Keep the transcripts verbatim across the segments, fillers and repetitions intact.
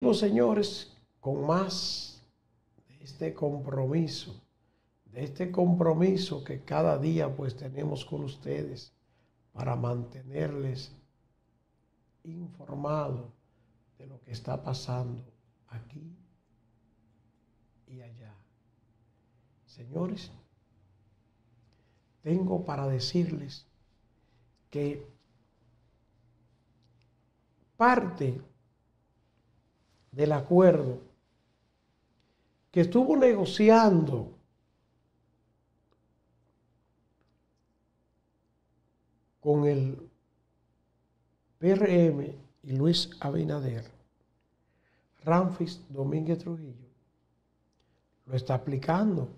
señores, con más de este compromiso, de este compromiso que cada día pues tenemos con ustedes para mantenerles informados de lo que está pasando aquí y allá. Señores, tengo para decirles que parte del acuerdo que estuvo negociando con el P R M y Luis Abinader, Ramfis Domínguez Trujillo, lo está aplicando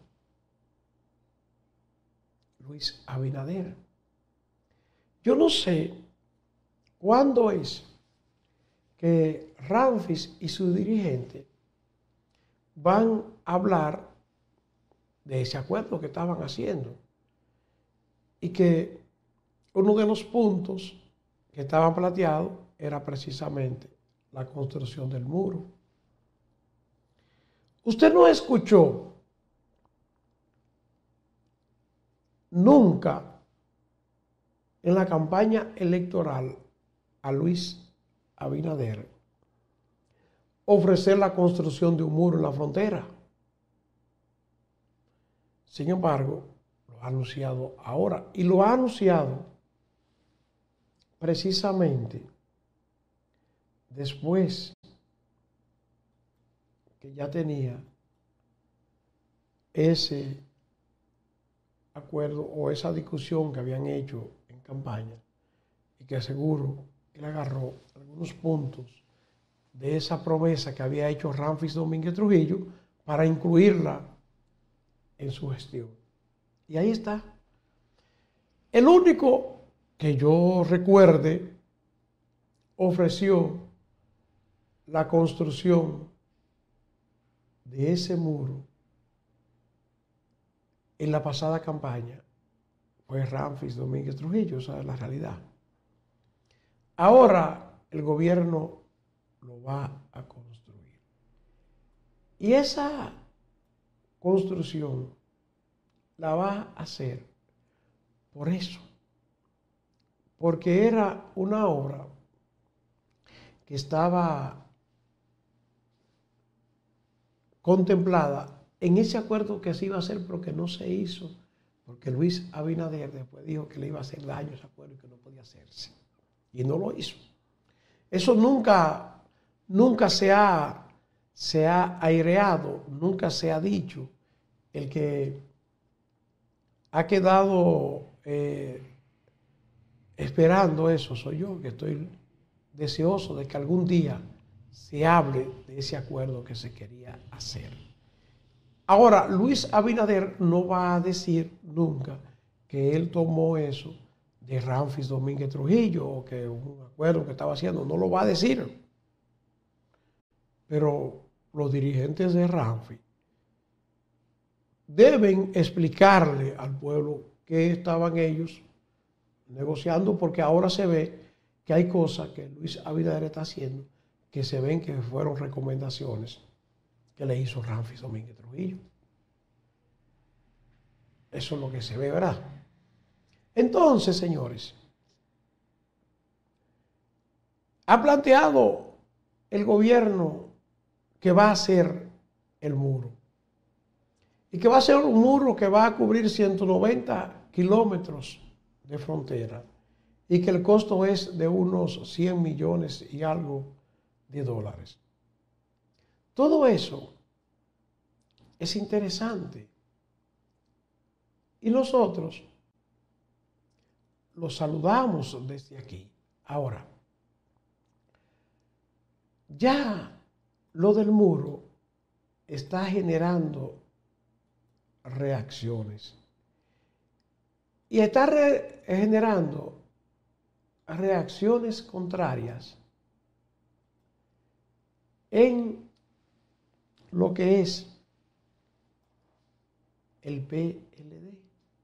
Luis Abinader. Yo no sé cuándo es que Ramfis y su dirigente van a hablar de ese acuerdo que estaban haciendo y que uno de los puntos que estaban planteados era precisamente la construcción del muro. Usted no escuchó nunca en la campaña electoral a Luis Abinader ofrecer la construcción de un muro en la frontera. Sin embargo, lo ha anunciado ahora y lo ha anunciado precisamente después que ya tenía ese acuerdo o esa discusión que habían hecho en campaña y que seguro él agarró algunos puntos de esa promesa que había hecho Ramfis Domínguez Trujillo para incluirla en su gestión. Y ahí está. El único que yo recuerde ofreció la construcción de ese muro en la pasada campaña fue Ramfis Domínguez Trujillo, esa es la realidad. Ahora el gobierno lo va a construir. Y esa construcción la va a hacer por eso, porque era una obra que estaba contemplada en ese acuerdo que se iba a hacer, pero que no se hizo, porque Luis Abinader después dijo que le iba a hacer daño a ese acuerdo y que no podía hacerse. Y no lo hizo. Eso nunca, nunca se ha, se ha aireado, nunca se ha dicho. El que ha quedado eh, esperando eso soy yo, que estoy deseoso de que algún día se hable de ese acuerdo que se quería hacer. Ahora, Luis Abinader no va a decir nunca que él tomó eso de Ramfis Domínguez Trujillo o que un acuerdo que estaba haciendo, no lo va a decir. Pero los dirigentes de Ramfis deben explicarle al pueblo qué estaban ellos negociando, porque ahora se ve que hay cosas que Luis Abinader está haciendo que se ven que fueron recomendaciones que le hizo Ramfis Domínguez Trujillo. Eso es lo que se ve, ¿verdad? Entonces, señores, ha planteado el gobierno que va a hacer el muro. Y que va a ser un muro que va a cubrir ciento noventa kilómetros de frontera. Y que el costo es de unos cien millones y algo de dólares. Todo eso es interesante. Y nosotros los saludamos desde aquí. Ahora, ya lo del muro está generando reacciones. Y está re generando reacciones contrarias en lo que es el P L D.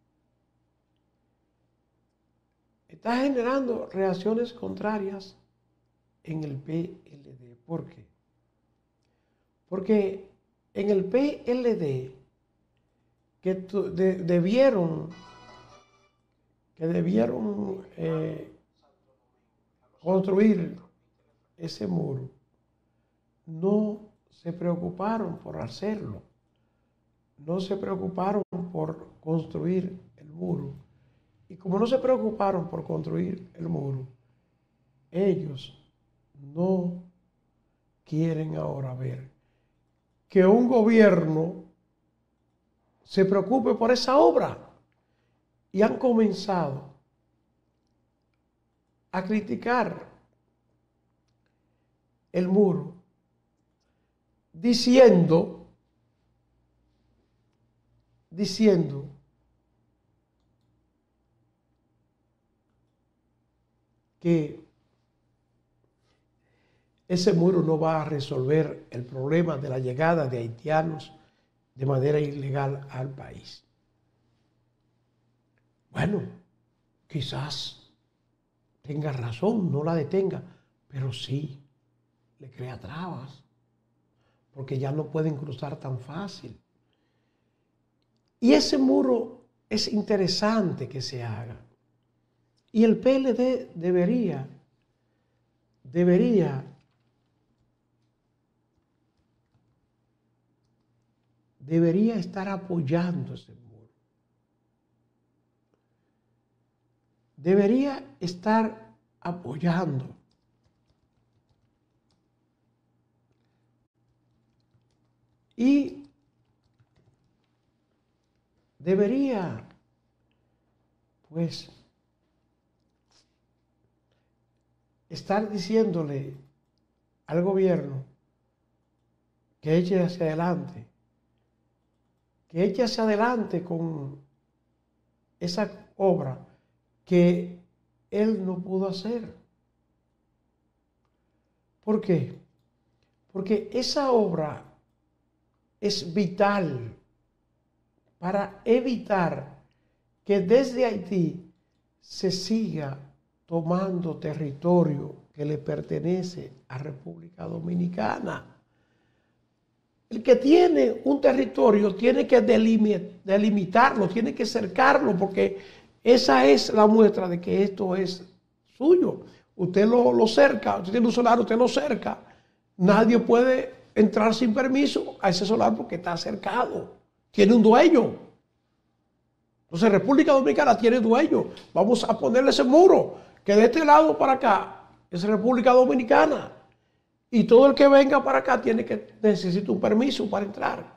Está generando reacciones contrarias en el P L D. ¿Por qué? Porque en el P L D que de, debieron, que debieron eh, construir ese muro, no se preocuparon por hacerlo. No se preocuparon por construir el muro. Y como no se preocuparon por construir el muro, ellos no quieren ahora ver que un gobierno se preocupe por esa obra. Y han comenzado a criticar el muro, diciendo, diciendo que ese muro no va a resolver el problema de la llegada de haitianos de manera ilegal al país. Bueno, quizás tenga razón, no la detenga, pero sí le crea trabas, porque ya no pueden cruzar tan fácil. Y ese muro es interesante que se haga. Y el P L D debería, debería, debería estar apoyando ese muro. Debería estar apoyando. Y debería, pues, estar diciéndole al gobierno que eche hacia adelante, que eche hacia adelante con esa obra que él no pudo hacer. ¿Por qué? Porque esa obra es vital para evitar que desde Haití se siga tomando territorio que le pertenece a República Dominicana. El que tiene un territorio tiene que delimitarlo, tiene que cercarlo, porque esa es la muestra de que esto es suyo. Usted lo, lo cerca, usted tiene un solar, usted lo cerca. Nadie puede entrar sin permiso a ese solar porque está cercado. Tiene un dueño. Entonces República Dominicana tiene dueño. Vamos a ponerle ese muro, que de este lado para acá es República Dominicana. Y todo el que venga para acá tiene que necesita un permiso para entrar.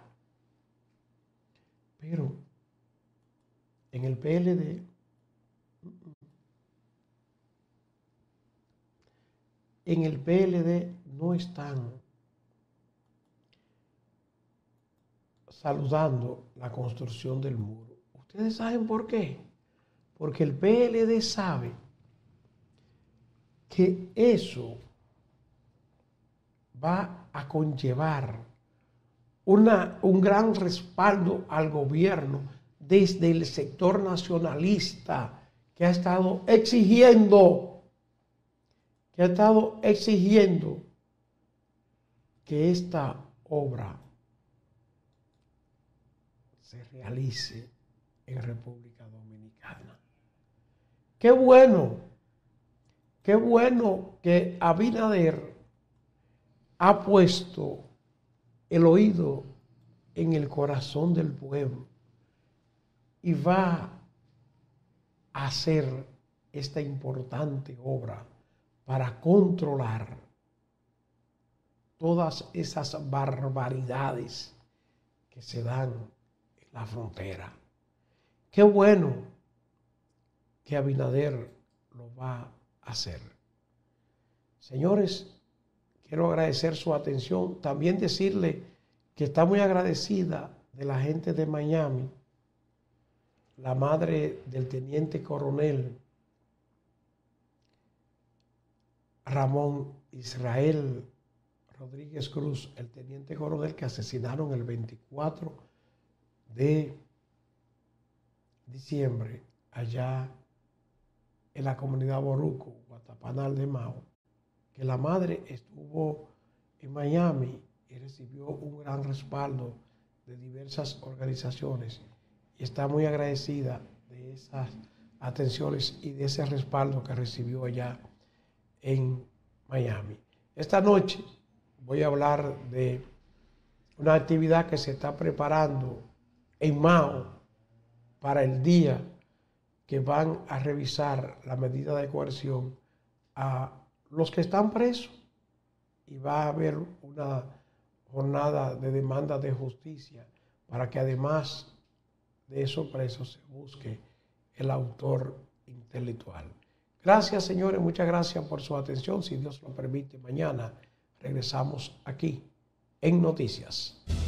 Pero en el P L D en el P L D no están saludando la construcción del muro. ¿Ustedes saben por qué? Porque el P L D sabe que eso va a conllevar una, un gran respaldo al gobierno desde el sector nacionalista que ha estado exigiendo, que ha estado exigiendo que esta obra se realice en República Dominicana. Qué bueno, qué bueno que Abinader ha puesto el oído en el corazón del pueblo y va a hacer esta importante obra para controlar todas esas barbaridades que se dan en la frontera. Qué bueno que Abinader lo va a hacer. Señores, quiero agradecer su atención. También decirle que está muy agradecida de la gente de Miami, la madre del teniente coronel Ramón Israel Rodríguez Cruz, el teniente coronel que asesinaron el veinticuatro de diciembre allá en la comunidad Boruco, Guatapanal de Mao, que la madre estuvo en Miami y recibió un gran respaldo de diversas organizaciones y está muy agradecida de esas atenciones y de ese respaldo que recibió allá en Miami. Esta noche voy a hablar de una actividad que se está preparando en Mao para el día que van a revisar la medida de coerción a los que están presos, y va a haber una jornada de demanda de justicia para que además de esos presos se busque el autor intelectual. Gracias, señores, muchas gracias por su atención. Si Dios lo permite, mañana regresamos aquí en Noticias.